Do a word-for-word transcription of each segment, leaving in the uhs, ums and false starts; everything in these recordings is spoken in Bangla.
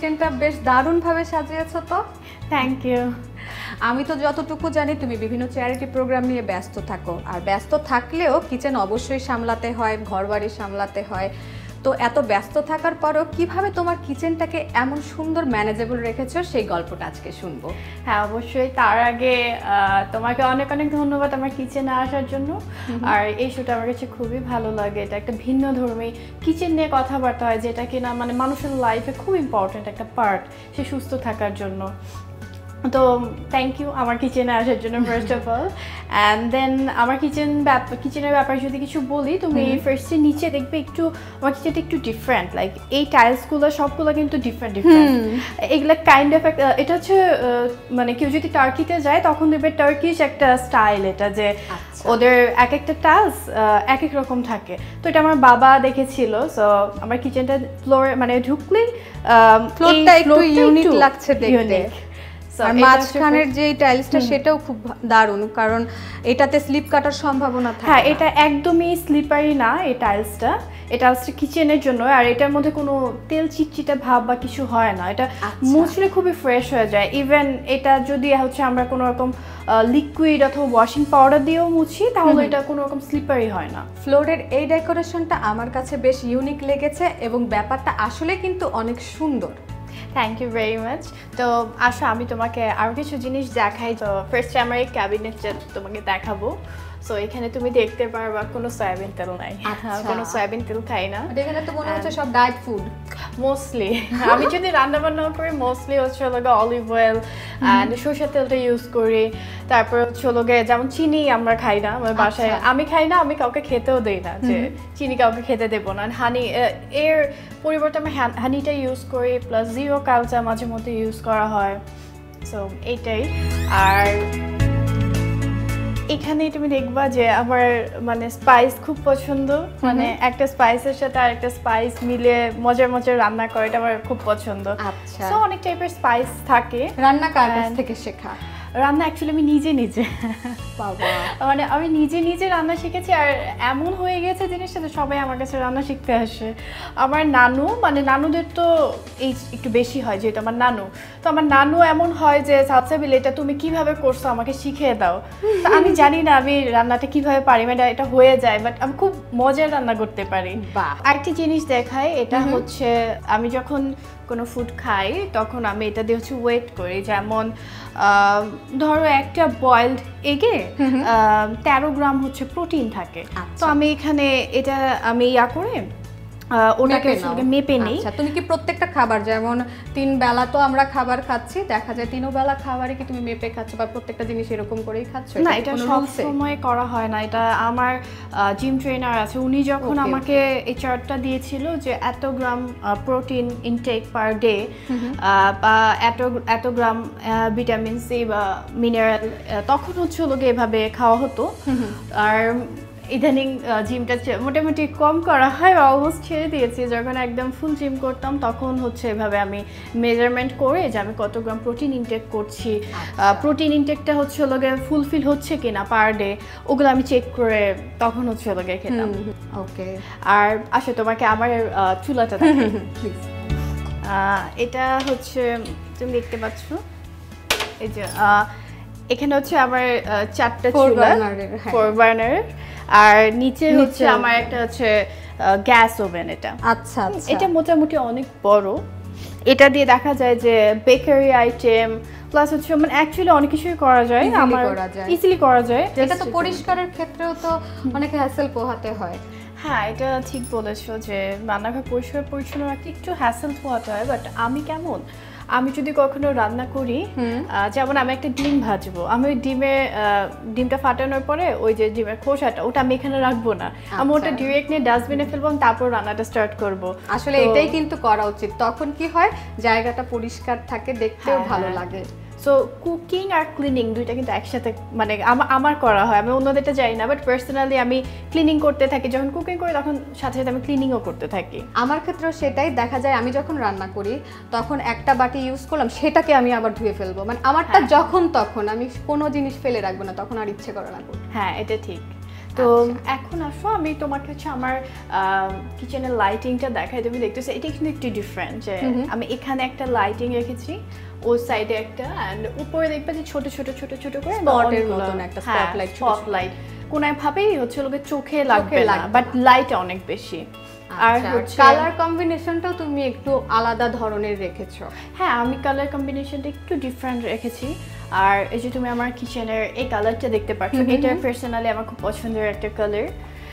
কিচেনটা বেশ দারুণভাবে সাজিয়েছো তো। Thank you. আমি তো যতটুকু জানি তুমি বিভিন্ন চ্যারিটি প্রোগ্রাম নিয়ে ব্যস্ত থাকো, আর ব্যস্ত থাকলেও কিচেন অবশ্যই সামলাতে হয়, ঘরবাড়ি সামলাতে হয়। তো এত ব্যস্ত থাকার পরেও কিভাবে তোমার কিচেনটাকে এমন সুন্দর ম্যানেজেবল রেখেছো সেই গল্পটা আজকে শুনবো। হ্যাঁ অবশ্যই, তার আগে তোমাকে অনেক অনেক ধন্যবাদ আমার কিচেনে আসার জন্য। আর এই শোটা আমার কাছে খুবই ভালো লাগে, এটা একটা ভিন্ন ধর্মী কিচেন নিয়ে কথাবার্তা হয়, যেটা কিনা মানে মানুষের লাইফে খুব ইম্পর্টেন্ট একটা পার্ট সে সুস্থ থাকার জন্য। তো থ্যাংক ইউ আমার কিচেনে আসার জন্য first of all. And then আমার কিচেন কিচেনের ব্যাপারে যদি কিছু বলি, তুমি ফার্স্টে নিচে দেখবে একটু আমার কিচেনটা একটু ডিফারেন্ট, লাইক এই টাইলসগুলো সবগুলো কিন্তু ডিফারেন্ট ডিফারেন্ট এগুলো কাইন্ড অফ এটা হচ্ছে মানে কেউ যদি টার্কিতে যায় তখন দেখবে টার্কিশ একটা স্টাইল, এটা যে ওদের এক একটা টাইলস এক এক রকম থাকে। তো এটা আমার বাবা দেখেছিল। সো আমার কিচেনটা ফ্লোর মানে ঢুকলেই ফ্লোরটা একটু ইউনিক লাগছে দেখতে। আর মাঝখানের যে টাইলসটা সেটাও খুব দারুণ, কারণ এটাতে স্লিপ কাটার সম্ভাবনা থাকে। হ্যাঁ এটা একদমই স্লিপারি না এই টাইলসটা, এই টাইলসটা কিচেনের জন্য। আর এটার মধ্যে কোনো তেল চিটচিটে ভাব বা কিছু হয় না, এটা মুছলে খুবই ফ্রেশ হয়ে যায়। ইভেন এটা যদি হচ্ছে আমরা কোনো রকম লিকুইড অথবা ওয়াশিং পাউডার দিয়েও মুছি তাহলে এটা কোনো রকম স্লিপারি হয় না। ফ্লোরের এই ডেকোরেশনটা আমার কাছে বেশ ইউনিক লেগেছে এবং ব্যাপারটা আসলে কিন্তু অনেক সুন্দর। Thank you very much. তো আসো আমি তোমাকে আরও কিছু জিনিস দেখাই। তো ফার্স্টে আমার এই ক্যাবিনেটটা তোমাকে দেখাবো। সো এখানে তুমি দেখতে পারবা কোনো সয়াবিন তেল নাই, কোনো সয়াবিন তেল খাই না। এখানে তো মনে হচ্ছে সব ডায়েট ফুড মোস্টলি। আমি যদি রান্না বান্না করি মোস্টলি হচ্ছে লোকে অলিভ অয়েল অ্যান্ড সরষের তেলটা ইউজ করি। তারপর হচ্ছে লোকে যেমন চিনি আমরা খাই না আমার বাসায়, আমি খাই না, আমি কাউকে খেতেও দিই না যে চিনি কাউকে খেতে দেবো না। হানি এর পরিবর্তে আমি হানিটা ইউজ করি, প্লাস জিরো কালচা মাঝে মধ্যে ইউজ করা হয়। সো এইটাই। আর এখানে তুমি দেখবা যে আমার মানে স্পাইস খুব পছন্দ, মানে একটা স্পাইসের সাথে আরেকটা স্পাইস মিলে মজার মজার রান্না করে, এটা আমার খুব পছন্দ। আচ্ছা, সো অনেক টাইপের স্পাইস থাকে। রান্না কার কাছ থেকে শেখা? রান্না অ্যাকচুয়ালি আমি নিজে নিজে বাবা মানে আমি নিজে নিজে রান্না শিখেছি। আর এমন হয়ে গেছে জিনিসটা যে সবাই আমার কাছে রান্না শিখতে আসে। আমার নানু মানে নানুদের তো এই একটু বেশি হয় যেহেতু আমার নানু, তো আমার নানু এমন হয় যে সাবসাবিল এটা তুমি কিভাবে করছো আমাকে শিখিয়ে দাও। তো আমি জানি না আমি রান্নাটা কিভাবে পারি, মানে এটা হয়ে যায়, বাট আমি খুব মজার রান্না করতে পারি। আরেকটি জিনিস দেখাই, এটা হচ্ছে আমি যখন কোনো ফুড খাই তখন আমি এটা দিয়ে হচ্ছে ওয়েট করি। যেমন ধরো একটা বয়েলড এগে তেরো গ্রাম হচ্ছে প্রোটিন থাকে, তো আমি এখানে এটা আমি ইয়া করে ওটাকে মেপে নেই। আচ্ছা, তুমি কি প্রত্যেকটা খাবার যেমন তিন বেলা তো আমরা খাবার খাচ্ছি, দেখা যায় তিনও বেলা খাবারে কি তুমি মেপে খাচ্ছ বা প্রত্যেকটা জিনিস এরকম করেই খাচ্ছ? না, এটা সব সময় করা হয় না। এটা আমার জিম ট্রেনার আছে, উনি যখন আমাকে এই চার্টটা দিয়েছিল যে এত gram protein intake per day বা এত এত গ্রাম ভিটামিন সি বা মিনারেল, তখন হচ্ছে লোকে এভাবে খাওয়া হতো। আর ইদানিং জিমটা মোটামুটি কম করা হয়, অলমোস্ট ছেড়ে দিয়েছি। যখন একদম ফুল জিম করতাম তখন হচ্ছে এভাবে আমি মেজারমেন্ট করে যে আমি কত গ্রাম প্রোটিন ইনটেক করছি, প্রোটিন ইনটেকটা হচ্ছে লোকে ফুলফিল হচ্ছে কিনা পার ডে, ওগুলো আমি চেক করে তখন হচ্ছে লোকে খেতাম। ওকে, আর আসলে তোমাকে আমার চুলাটা দেখাই। এটা হচ্ছে তুমি দেখতে পাচ্ছ, এই যে এখানে হচ্ছে আমার চারটা চুলা ফোর বার্নার, আর নিচে হচ্ছে আমার একটা হচ্ছে গ্যাস ওভেন। এটা আচ্ছা, এটা মোটামুটি অনেক বড়। এটা দিয়ে দেখা যায় যে বেকারি আইটেম প্লাস হচ্ছে মানে অ্যাকচুয়ালি অনেক কিছুই করা যায়, আমার ইজিলি করা যায়। এটা তো পরিষ্কারের ক্ষেত্রেও তো অনেক হ্যাসেল পোহাতে হয়। হ্যাঁ এটা ঠিক বলেছো যে রান্নাঘর পরিষ্কার পরিচ্ছন্ন রাখতে একটু হ্যাসেল পোহাতে হয়। বাট আমি কেমন, আমি যদি কখনো রান্না করি, যেমন আমি একটা ডিম ভাজবো, আমি ওই ডিমে ডিমটা ফাটানোর পরে ওই যে ডিমের খোসাটা ওটা আমি এখানে রাখবো না, আমি ওটা ডিরেক্ট নিয়ে ডাস্টবিনে ফেলবো, তারপর রান্নাটা স্টার্ট করবো। আসলে এটাই কিন্তু করা উচিত, তখন কি হয় জায়গাটা পরিষ্কার থাকে, দেখতেও ভালো লাগে। সো কুকিং আর ক্লিনিং দুইটা কিন্তু একসাথে মানে আমার করা হয়, আমি অন্যদেরটা জানি না, বাট পার্সোনালি আমি ক্লিনিং করতে থাকি। যখন কুকিং করি তখন সাথে সাথে আমি ক্লিনিংও করতে থাকি। আমার ক্ষেত্রেও সেটাই দেখা যায়, আমি যখন রান্না করি তখন একটা বাটি ইউজ করলাম সেটাকে আমি আবার ধুয়ে ফেলবো, মানে আমারটা যখন তখন আমি কোনো জিনিস ফেলে রাখবো না, তখন আর ইচ্ছে করে না। হ্যাঁ এটা ঠিক। তো এখন আসো আমি তোমাকে হচ্ছে আমার কিচেনের লাইটিংটা দেখাই, তুমি দেখতেছো এটা কিন্তু একটু ডিফারেন্ট, যে আমি এখানে একটা লাইটিং রেখেছি, ওই সাইডে একটা, এন্ড উপরে দেখবে যে ছোট ছোট ছোট ছোট করে স্পটের মতন একটা স্পটলাইট, স্পটলাইট কোনায় ভাবেই হচ্ছে লোকে চোখে লাগবে না, বাট লাইট অনেক বেশি। আর হচ্ছে কালার কম্বিনেশনটাও তুমি একটু আলাদা ধরনের রেখেছো। হ্যাঁ, আমি কালার কম্বিনেশনটা একটু ডিফারেন্ট রেখেছি। আর এই যে তুমি আমার কিচেনের এই কালারটা দেখতে পাচ্ছ, এটা পার্সোনালি আমার খুব পছন্দের একটা কালার।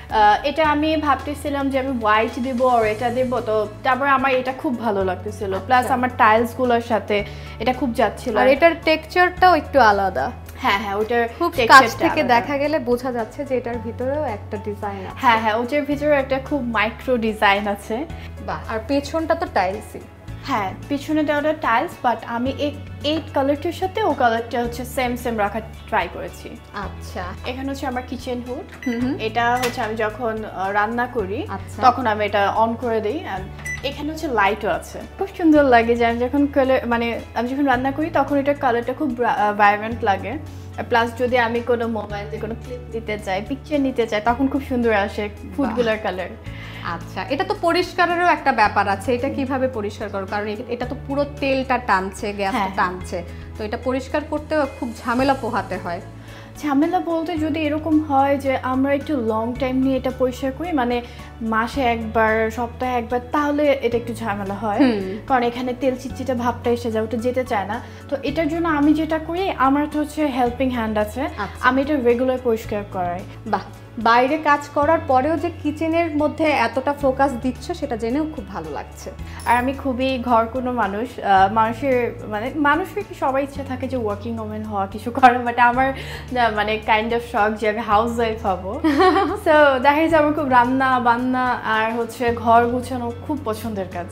এটা আমি ভাবতেছিলাম যে আমি হোয়াইট দিব আর এটা দেব, তো তারপর আমার এটা খুব ভালো লাগতেছিল, প্লাস আমার টাইলস গুলোর সাথে এটা খুব যাচ্ছিল। আর এটার টেক্সচারটাও একটু আলাদা। হ্যাঁ হ্যাঁ, ওটার খুব কাছ থেকে দেখা গেলে বোঝা যাচ্ছে যে এটার ভিতরেও একটা ডিজাইন আছে। হ্যাঁ হ্যাঁ, ওটার ভিতরে একটা খুব মাইক্রো ডিজাইন আছে। বাহ, আর পেছনটা তো টাইলসই। হ্যাঁ, পিছনে দেওয়াটা টাইলস, বাট আমি এই কালারটার সাথে ও কালারটা হচ্ছে সেম সেম রাখার ট্রাই করেছি। আচ্ছা, এখানে হচ্ছে আমার কিচেন হুড, এটা হচ্ছে আমি যখন রান্না করি তখন আমি এটা অন করে দিই। এখানে হচ্ছে লাইটও আছে, খুব সুন্দর লাগে যে আমি যখন কালার মানে আমি যখন রান্না করি তখন এটার কালারটা খুব ভাইব্রেন্ট লাগে। প্লাস যদি আমি কোনো মোবাইলে কোনো ক্লিপ দিতে চাই, পিকচার নিতে চাই, তখন খুব সুন্দর আসে ফুডগুলোর কালার। আচ্ছা, এটা তো পরিষ্কারেরও একটা ব্যাপার আছে, এটা কিভাবে পরিষ্কার করো? কারণ এটা তো পুরো তেলটা টানছে, গ্যাসটা টানছে, তো এটা পরিষ্কার করতে খুব ঝামেলা পোহাতে হয়। ঝামেলা বলতে যদি এরকম হয় যে আমরা একটু লং টাইম নিয়ে এটা পরিষ্কার করি, মানে মাসে একবার, সপ্তাহে একবার, তাহলে এটা একটু ঝামেলা হয়, কারণ এখানে তেল চিটচিটে ভাবটা এসে যায়, ওটা যেতে চায় না। তো এটার জন্য আমি যেটা করি, আমার তো হচ্ছে হেল্পিং হ্যান্ড আছে, আমি এটা রেগুলার পরিষ্কার করাই। বাহ, বাইরে কাজ করার পরেও যে কিচেনের মধ্যে এতটা ফোকাস দিচ্ছ সেটা জেনেও খুব ভালো লাগছে। আর আমি খুবই ঘর কোনো মানুষ, মানুষের মানে মানুষের কি সবাই ইচ্ছে থাকে যে ওয়ার্কিং ওমেন হওয়া, কিছু করা, বাট আমার মানে কাইন্ড অফ শখ যে আমি হাউস ওয়াইফ হবো। সো দেখা যাচ্ছে আমার খুব রান্না বান্না আর হচ্ছে ঘর গুছানো খুব পছন্দের কাজ।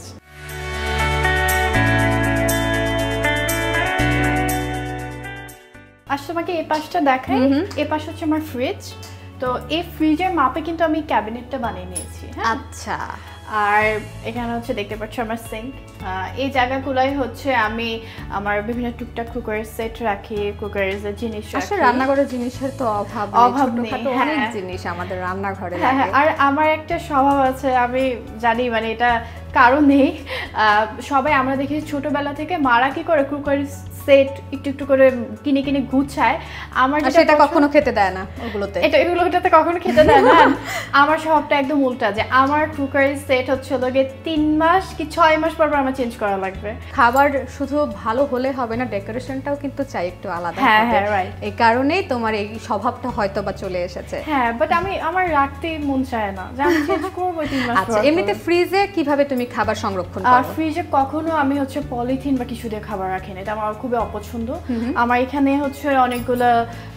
আসলে তোমাকে এই পাশটা দেখাই, এই পাশ হচ্ছে আমার ফ্রিজ। তো এই ফ্রিজের মাপে কিন্তু আমি ক্যাবিনেটটা বানিয়ে নিয়েছি। আচ্ছা, আর এখানে হচ্ছে দেখতে পাচ্ছ আমার সিঙ্ক, এই জায়গাগুলোই হচ্ছে আমি আমার বিভিন্ন টুকটাক কুকারের সেট রাখি, কুকারের জিনিস রাখি। রান্নাঘরের জিনিসের তো অভাব অভাব নেই, অনেক জিনিস আমাদের রান্নাঘরে। হ্যাঁ, আর আমার একটা স্বভাব আছে, আমি জানি মানে এটা কারণেই সবাই আমরা দেখি ছোটবেলা থেকে মারা কি করে কুকারের সেট একটু একটু করে কিনে কিনে গুছায়, আমার সেটা কখনো খেতে দেয় না, ওগুলোতে এটা এগুলোতে কখনো খেতে দেয় না। আমার স্বভাবটা একদম উল্টা, যে আমার কুকারের সেট হচ্ছে লোকে তিন মাস কি ছয় মাস পর পর আমার চেঞ্জ করা লাগবে। খাবার শুধু ভালো হলে হবে না, ডেকোরেশনটাও কিন্তু চাই একটু আলাদা। হ্যাঁ হ্যাঁ, রাইট। এই কারণেই তোমার এই স্বভাবটা হয়তো বা চলে এসেছে। হ্যাঁ, বাট আমি আমার রাখতে মন চায় না যে আমি চেঞ্জ করব তিন মাস পর। আচ্ছা, এমনিতে ফ্রিজে কিভাবে তুমি খাবার সংরক্ষণ করো? ফ্রিজে কখনো আমি হচ্ছে পলিথিন বা কিছু দিয়ে খাবার রাখি না, এটা আমার খুবই অপছন্দ। আমার এখানে হচ্ছে অনেকগুলো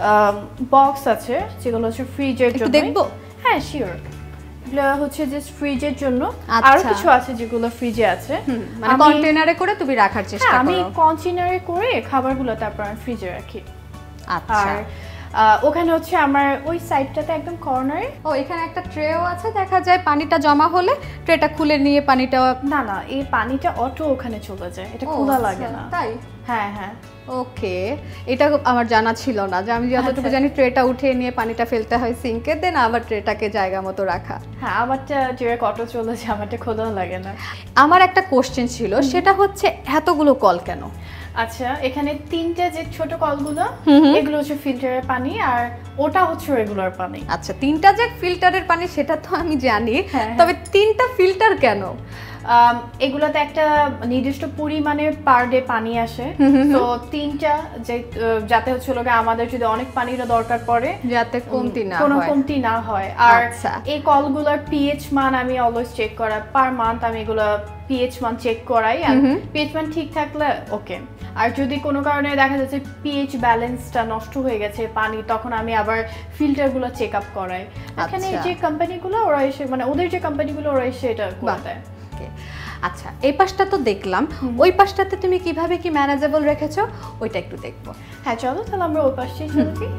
বক্স আছে যেগুলো হচ্ছে ফ্রিজের জন্য। দেখবো? হ্যাঁ, শিওর। এগুলো হচ্ছে জাস্ট ফ্রিজের জন্য, আর কিছু আছে যেগুলো ফ্রিজে আছে, মানে কন্টেইনারে করে তুমি রাখার চেষ্টা করো? আমি কন্টেইনারে করে খাবারগুলো তারপর আমি ফ্রিজে রাখি। আচ্ছা, ওখানে হচ্ছে আমার ওই সাইডটাতে একদম কর্নারে, ও এখানে একটা ট্রেও আছে, দেখা যায় পানিটা জমা হলে ট্রেটা খুলে নিয়ে পানিটা, না না, এই পানিটা অটো ওখানে চলে যায়, এটা খোলা লাগে না। তাই? হ্যাঁ হ্যাঁ, ওকে, এটা আমার জানা ছিল না, যে আমি যতটুকু জানি ট্রেটা উঠিয়ে নিয়ে পানিটা ফেলতে হয় সিঙ্কে, দেন আবার ট্রেটাকে জায়গা মতো রাখা। হ্যাঁ, আমারটা ডিরেক্ট অটো চলে যায়, আমারটা খোলা লাগে না। আমার একটা কোশ্চেন ছিল, সেটা হচ্ছে এতগুলো কল কেন? আচ্ছা, এখানে তিনটে যে ছোট কলগুলো, এগুলো হচ্ছে ফিল্টারের পানি, আর ওটা হচ্ছে রেগুলার পানি। আচ্ছা, তিনটা যে ফিল্টারের পানি সেটা তো আমি জানি, তবে তিনটা ফিল্টার কেন? এগুলোতে একটা নির্দিষ্ট পরিমাণে পার ডে পানি আসে, তো তিনটা, যে যাতে হচ্ছে লোকে আমাদের যদি অনেক পানির দরকার পড়ে যাতে কমতি না হয়, কোনো কমতি না হয়। আর এই কলগুলোর পিএইচ মান আমি অলওয়েজ চেক করা, পার মান্থ আমি এগুলো পিএইচ মান চেক করাই, আর পিএইচ মান ঠিক থাকলে ওকে। আর যদি কোনো কারণে দেখা যাচ্ছে পিএইচ ব্যালেন্সটা নষ্ট হয়ে গেছে পানি, তখন আমি আবার ফিল্টারগুলো চেক আপ করাই। এখানে যে কোম্পানিগুলো ওরা এসে, মানে ওদের যে কোম্পানিগুলো ওরা এসে এটা করে দেয়। আচ্ছা, এই পাশটা তো দেখলাম, ওই পাশটাতে তুমি কিভাবে কি ম্যানেজেবল রেখেছো ওইটা একটু দেখবো। হ্যাঁ, চলো তাহলে আমরা ওই পাশে চলে যাই।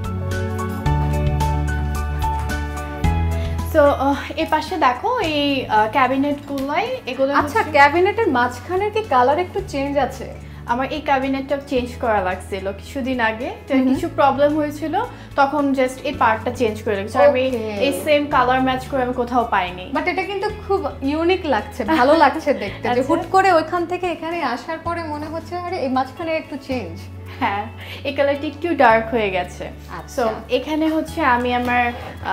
সো এই পাশে দেখো, এই ক্যাবিনেটগুলোই এগুলো। আচ্ছা, ক্যাবিনেটের মাঝখানে কি কালার একটু চেঞ্জ আছে? আমার এই ক্যাবিনেটটা চেঞ্জ করা লাগছিল কিছুদিন আগে, তো কিছু প্রবলেম হয়েছিল, তখন জাস্ট এই পার্টটা চেঞ্জ করে রেখেছি। আমি এই সেম কালার ম্যাচ করে আমি কোথাও পাইনি, বাট এটা কিন্তু খুব ইউনিক লাগছে, ভালো লাগছে দেখতে, যে হুট করে ওইখান থেকে এখানে আসার পরে মনে হচ্ছে আরে এই মাঝখানে একটু চেঞ্জ। হ্যাঁ, এই কালারটা একটু ডার্ক হয়ে গেছে। সো এখানে হচ্ছে আমি আমার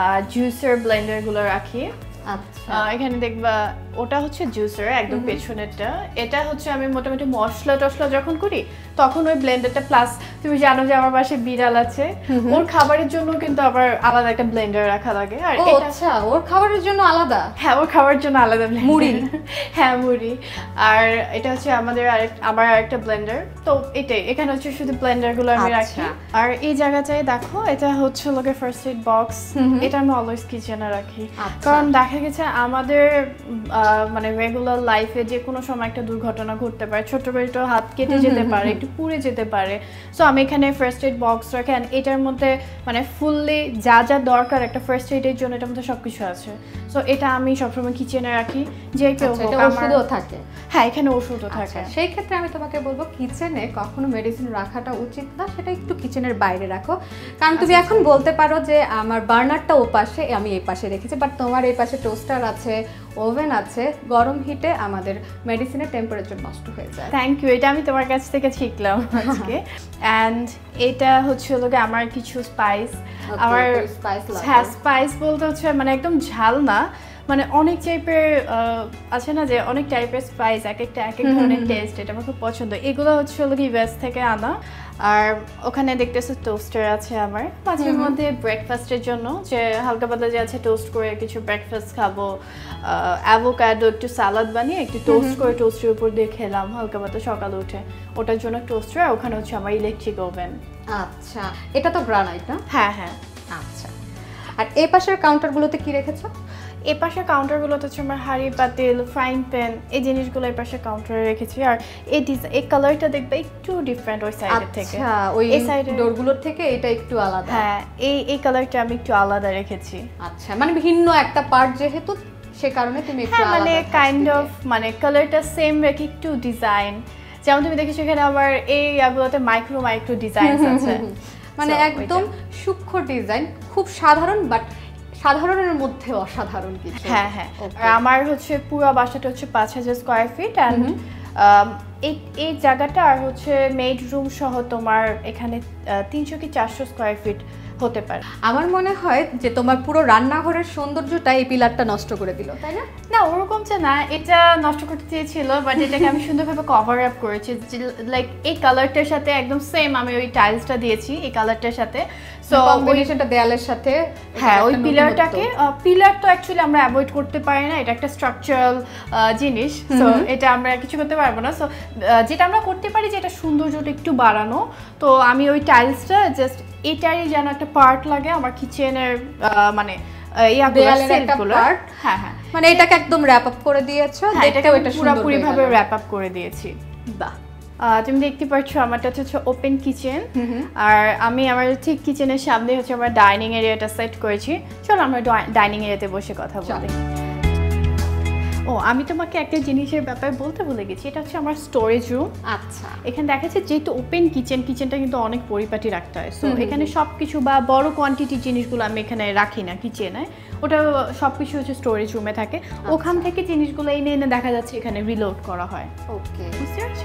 জুসার ব্লেন্ডার গুলো রাখি। আচ্ছা, এখানে দেখবা ওটা হচ্ছে জুসার একদম পেছনেরটা। এটা হচ্ছে আমি মোটামুটি মশলা টশলা যখন করি তখন ওই ব্লেন্ডারটা, প্লাস তুমি জানো যে আমার বাসায় বিড়াল আছে, ওর খাবারের জন্য কিন্তু আবার আলাদা একটা ব্লেন্ডার রাখা লাগে। আর এটা আচ্ছা, ওর খাবারের জন্য আলাদা? হ্যাঁ, ওর খাবারের জন্য আলাদা মুড়ি। হ্যাঁ, মুড়ি। আর এটা হচ্ছে আমাদের আরেক আমার আরেকটা ব্লেন্ডার। তো এটাই, এখানে হচ্ছে শুধু ব্লেন্ডার গুলো আমি রাখি। আর এই জায়গাটায় দেখো, এটা হচ্ছে লোকে ফার্স্ট এড বক্স, এটা আমি অলওয়েজ কিচেনে রাখি। কারণ দেখা গেছে আমাদের মানে রেগুলার লাইফে যে কোনো সময় একটা দুর্ঘটনা ঘটতে পারে, ছোট ছোট হাত কেটে যেতে পারে, একটু পুড়ে যেতে পারে। সো আমি এখানে ফার্স্ট এড বক্স রাখি, এটার মধ্যে মানে ফুললি যা যা দরকার একটা ফার্স্ট এডের জন্য এটার মধ্যে সবকিছু আছে। সো এটা আমি সবসময় কিচেনে রাখি, যে কেউ ওষুধও থাকে। হ্যাঁ, এখানে ওষুধও থাকে। সেই ক্ষেত্রে আমি তোমাকে বলবো কিচেনে কখনো মেডিসিন রাখাটা উচিত না, সেটা একটু কিচেনের বাইরে রাখো। কারণ তুমি এখন বলতে পারো যে আমার বার্নারটা ও পাশে, আমি এই পাশে রেখেছি, বাট তোমার এই পাশে টোস্টার আছে, ওভেন আছে, গরম হিটে আমাদের মেডিসিনের টেম্পারেচার নষ্ট হয়ে যায়। থ্যাংক ইউ, এটা আমি তোমার কাছ থেকে শিখলাম আজকে। অ্যান্ড এটা হচ্ছে হলো আমার কিছু স্পাইস। আমার হ্যাঁ, স্পাইস বলতে হচ্ছে মানে একদম ঝাল না, মানে অনেক টাইপের আছে না, যে অনেক টাইপের স্পাইস, এক একটা এক এক ধরনের টেস্ট, এটা আমার খুব পছন্দ। এগুলো হচ্ছে হলো কি ইউএস থেকে আনা। আর ওখানে দেখতেছো টোস্টার আছে আমার, মাঝে মধ্যে ব্রেকফাস্টের জন্য যে হালকা পাতলা যে আছে টোস্ট করে কিছু ব্রেকফাস্ট খাবো, অ্যাভোকাডো একটু সালাদ বানিয়ে একটু টোস্ট করে টোস্টের উপর দিয়ে খেলাম হালকা পাতলা সকালে উঠে, ওটার জন্য টোস্টার। আর ওখানে হচ্ছে আমার ইলেকট্রিক ওভেন। আচ্ছা, এটা তো গ্রানাইট না? হ্যাঁ হ্যাঁ। আচ্ছা, আর এই পাশের কাউন্টারগুলোতে কি রেখেছো? এই পাশের কাউন্টারগুলোতে হচ্ছে আমার হাঁড়ি পাতিল, ফ্রাইং প্যান, এই জিনিসগুলো এই পাশে কাউন্টারে রেখেছি। আর এই ডিজাইন, এই কালারটা দেখবে একটু ডিফারেন্ট ওই সাইডের থেকে। আচ্ছা, ওই সাইডের ডোরগুলোর থেকে এটা একটু আলাদা। হ্যাঁ, এই এই কালারটা আমি একটু আলাদা রেখেছি। আচ্ছা, মানে ভিন্ন একটা পার্ট যেহেতু, সে কারণে তুমি একটু আলাদা, মানে কাইন্ড অফ মানে কালারটা সেম রেখে একটু ডিজাইন, যেমন তুমি দেখেছো এখানে আবার এই ইয়াগুলোতে মাইক্রো মাইক্রো ডিজাইনস আছে, মানে একদম সূক্ষ্ম ডিজাইন, খুব সাধারণ বাট সাধারণের মধ্যে অসাধারণ কিছু। হ্যাঁ হ্যাঁ। আর আমার হচ্ছে পুরো বাসাটা হচ্ছে পাঁচ হাজার স্কোয়ার ফিট, অ্যান্ড এই এই জায়গাটা আর হচ্ছে মেড রুম সহ তোমার এখানে তিনশো কি চারশো স্কোয়ার ফিট হতে পারে। আমার মনে হয় যে তোমার পুরো রান্নাঘরের সৌন্দর্যটা এই পিলারটা নষ্ট করে দিল, তাই না? না, ওরকম যে না, এটা নষ্ট করতে চেয়েছিল, বাট এটাকে আমি সুন্দরভাবে কভার আপ করেছি। লাইক এই কালারটার সাথে একদম সেম আমি ওই টাইলসটা দিয়েছি এই কালারটার সাথে। সো কম্বিনেশনটা দেয়ালের সাথে, হ্যাঁ, ওই পিলারটাকে, পিলার তো অ্যাকচুয়ালি আমরা অ্যাভয়েড করতে পারি না, এটা একটা স্ট্রাকচারাল জিনিস। সো এটা আমরা কিছু করতে পারবো না। সো যেটা আমরা করতে পারি যে এটা সৌন্দর্যটা একটু বাড়ানো, তো আমি ওই টাইলসটা জাস্ট এটারই যেন একটা পার্ট লাগে আমার কিচেনের, মানে দেয়ালের একটা পার্ট। হ্যাঁ হ্যাঁ, মানে এটাকে একদম র্যাপ আপ করে দিয়েছো, দেখতেও এটা পুরোপুরি ভাবে র্যাপ আপ করে দিয়েছি। বাহ, তুমি দেখতে পাচ্ছ আমারটা হচ্ছে ওপেন কিচেন, আর আমি আমার ঠিক কিচেনের সামনে হচ্ছে আমার ডাইনিং এরিয়াটা সেট করেছি। চলো আমরা ডাইনিং এরিয়াতে বসে কথা বলি। ও, আমি তোমাকে একটা জিনিসের ব্যাপারে বলতে ভুলে গেছি, এটা হচ্ছে আমার স্টোরেজ রুম। আচ্ছা, এখানে দেখা যাচ্ছে যেহেতু ওপেন কিচেন, কিচেনটা কিন্তু অনেক পরিপাটি রাখতে হয়। সো এখানে সব কিছু বা বড় কোয়ান্টিটির জিনিসগুলো আমি এখানে রাখি না কিচেনে, ওটা সব কিছু হচ্ছে স্টোরেজ রুমে থাকে। ওখান থেকে জিনিসগুলো এনে এনে দেখা যাচ্ছে এখানে রিলোড করা হয়। ওকে, বুঝতে পারছি।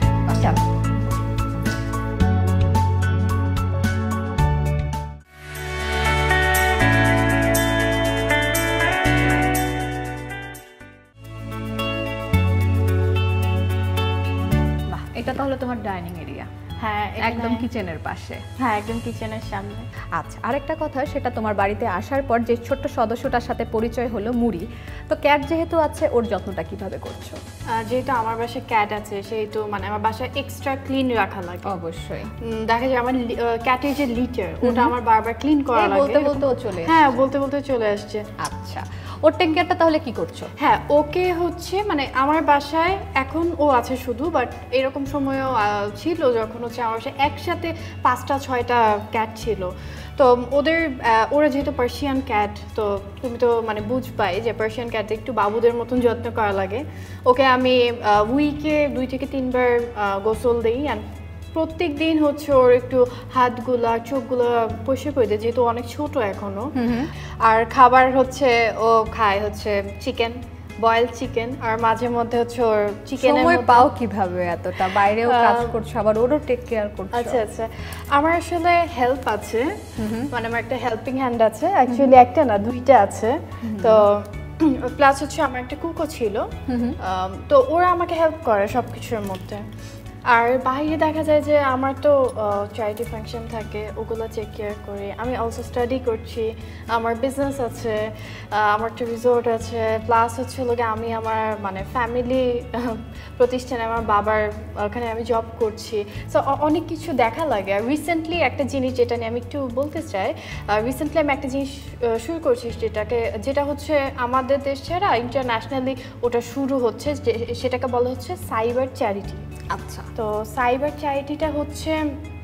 এটা তাহলে তোমার ডাইনিং এরিয়া? হ্যাঁ, একদম কিচেনের পাশে। হ্যাঁ, একদম কিচেনের সামনে। আচ্ছা, আরেকটা কথা, সেটা তোমার বাড়িতে আসার পর যে ছোট্ট সদস্যটার সাথে পরিচয় হলো মুড়ি, তো ক্যাট যেহেতু আছে ওর যত্নটা কিভাবে করছো? যেহেতু আমার বাসায় ক্যাট আছে সেহেতু মানে আমার বাসায় এক্সট্রা ক্লিন রাখা লাগে। অবশ্যই দেখা যায় আমার ক্যাটের যে লিটার, ওটা আমার বারবার ক্লিন করা লাগে। বলতে বলতে ও চলে, হ্যাঁ বলতে বলতে চলে আসছে। আচ্ছা, ওর টেক কেয়ারটা তাহলে কি করছো? হ্যাঁ, ওকে হচ্ছে মানে আমার বাসায় এখন ও আছে শুধু, বাট এরকম সময়ও ছিল যখন হচ্ছে আমার বাসায় একসাথে পাঁচটা ছয়টা ক্যাট ছিল। তো ওদের ওরা যেহেতু পার্সিয়ান ক্যাট, তো তুমি তো মানে বুঝবাই যে পার্সিয়ান ক্যাট একটু বাবুদের মতন যত্ন করা লাগে। ওকে আমি উইকে দুই থেকে তিনবার গোসল দিই, অ্যান্ড প্রত্যেক দিন হচ্ছে ওর একটু হাতগুলা চোখগুলো পরিষ্কার করে দেয়, যেহেতু অনেক ছোট এখনো। আর খাবার হচ্ছে ও খায় হচ্ছে চিকেন, বয়েল চিকেন, আর মাঝে মধ্যে হচ্ছে ওর চিকেন। সময় পাও কিভাবে এতটা? বাইরেও কাজ করছো, আবার ওরও টেক কেয়ার করছো। আচ্ছা আচ্ছা, আমার আসলে হেল্প আছে, মানে আমার একটা হেল্পিং হ্যান্ড আছে, অ্যাকচুয়ালি একটা না দুইটা আছে। তো প্লাস হচ্ছে আমার একটা কুকও ছিল, তো ওরা আমাকে হেল্প করে সব কিছুর মধ্যে। আর বাইরে দেখা যায় যে আমার তো চ্যারিটি ফাংশন থাকে, ওগুলো চেক কেয়ার করি। আমি অলসো স্টাডি করছি, আমার বিজনেস আছে, আমার একটা রিসোর্ট আছে, প্লাস হচ্ছে লোকে আমি আমার মানে ফ্যামিলি প্রতিষ্ঠানে আমার বাবার ওখানে আমি জব করছি। সো অনেক কিছু দেখা লাগে। আর রিসেন্টলি একটা জিনিস যেটা নিয়ে আমি একটু বলতে চাই, রিসেন্টলি আমি একটা জিনিস শুরু করছি, যেটাকে যেটা হচ্ছে আমাদের দেশ ছাড়া ইন্টারন্যাশনালি ওটা শুরু হচ্ছে, সেটাকে বলা হচ্ছে সাইবার চ্যারিটি। আচ্ছা, তো সাইবার চ্যারিটিটা হচ্ছে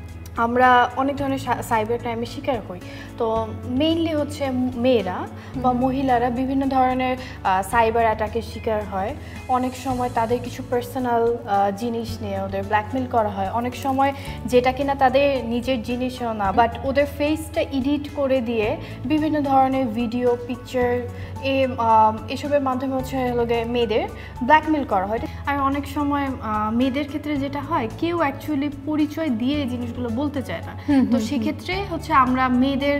আমরা অনেক ধরনের সাইবার ক্রাইমের শিকার হই। তো মেইনলি হচ্ছে মেয়েরা বা মহিলারা বিভিন্ন ধরনের সাইবার অ্যাটাকের শিকার হয়। অনেক সময় তাদের কিছু পার্সোনাল জিনিস নিয়ে ওদের ব্ল্যাকমেল করা হয়, অনেক সময় যেটা কিনা তাদের নিজের জিনিসও না, বাট ওদের ফেসটা এডিট করে দিয়ে বিভিন্ন ধরনের ভিডিও, পিকচার এ এসবের মাধ্যমে হচ্ছে লোকে মেয়েদের ব্ল্যাকমেল করা হয়। আর অনেক সময় মেয়েদের ক্ষেত্রে যেটা হয়, কেউ অ্যাকচুয়ালি পরিচয় দিয়ে এই জিনিসগুলো বলতে চায় না। তো সেক্ষেত্রে হচ্ছে আমরা মেয়েদের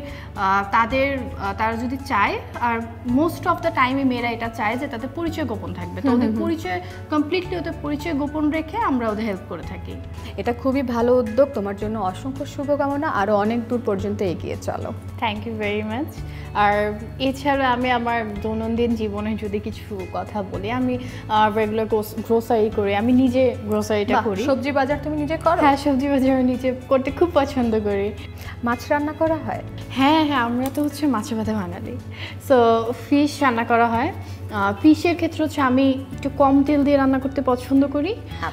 তাদের তারা যদি চায়, আর মোস্ট অফ দ্য টাইমে মেয়েরা এটা চায় যে তাদের পরিচয় গোপন থাকবে, তো ওদের পরিচয় কমপ্লিটলি ওদের পরিচয় গোপন রেখে আমরা ওদের হেল্প করে থাকি। এটা খুবই ভালো উদ্যোগ, তোমার জন্য অসংখ্য শুভকামনা, আরও অনেক দূর পর্যন্ত এগিয়ে চলো। Thank you very much. আর এছাড়া আমি আমার দৈনন্দিন জীবনে যদি কিছু কথা বলি, আমি রেগুলার গ্রোসারি করি, আমি নিজে গ্রোসারিটা করি। সবজি বাজার তুমি নিজে করো? হ্যাঁ, সবজি বাজার আমি নিজে করতে খুব পছন্দ করি। মাছ রান্না করা হয়? হ্যাঁ হ্যাঁ, আমরা তো হচ্ছে মাছে ভাতে বাঙালি, সো ফিশ রান্না করা হয়। ফিশের ক্ষেত্রে হচ্ছে আমি একটু কম তেল দিয়ে রান্না করতে পছন্দ করি।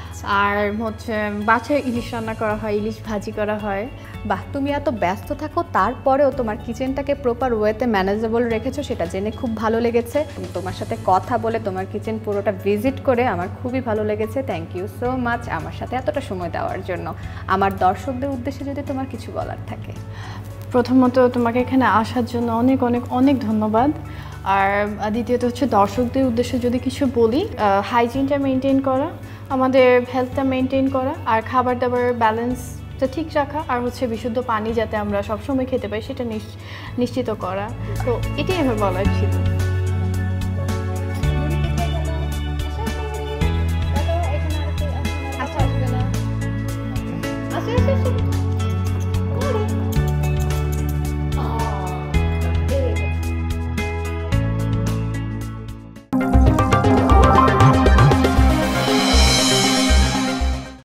আর হচ্ছে বাছাই ইলিশ রান্না করা হয়, ইলিশ ভাজি করা হয়। বাহ, তুমি এত ব্যস্ত থাকো তারপরেও তোমার কিচেনটাকে প্রপার ওয়েতে ম্যানেজেবল রেখেছো, সেটা জেনে খুব ভালো লেগেছে। তোমার সাথে কথা বলে, তোমার কিচেন পুরোটা ভিজিট করে আমার খুবই ভালো লেগেছে। থ্যাংক ইউ সো মাচ আমার সাথে এতটা সময় দেওয়ার জন্য। আমার দর্শকদের উদ্দেশ্যে যদি তোমার কিছু বলার থাকে। প্রথমত তোমাকে এখানে আসার জন্য অনেক অনেক অনেক ধন্যবাদ। আর দ্বিতীয়ত হচ্ছে দর্শকদের উদ্দেশ্যে যদি কিছু বলি, হাইজিনটা মেনটেন করা, আমাদের হেলথটা মেনটেন করা, আর খাবার দাবার ব্যালেন্সটা ঠিক রাখা, আর হচ্ছে বিশুদ্ধ পানি যাতে আমরা সবসময় খেতে পাই সেটা নিশ্চিত করা। তো এটাই আমার বলার ছিল।